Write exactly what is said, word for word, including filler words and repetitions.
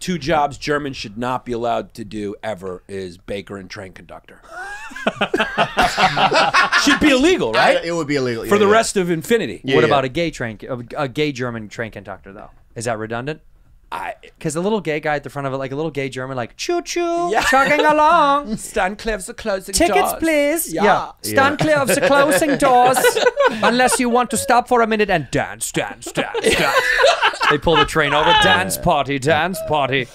two jobs Germans should not be allowed to do ever is baker and train conductor. Should be illegal, right? I, it would be illegal. For yeah, the yeah. rest of infinity. Yeah, what yeah. about a gay train, a gay German train conductor, though? Is that redundant? Because the little gay guy at the front of it, like a little gay German, like choo-choo, yeah. chugging along. Stand clear of the closing Tickets, doors. please. Yeah. yeah. Stand yeah. clear of the closing doors. Unless you want to stop for a minute and dance, dance, dance, dance. They pull the train over. Dance party, dance party.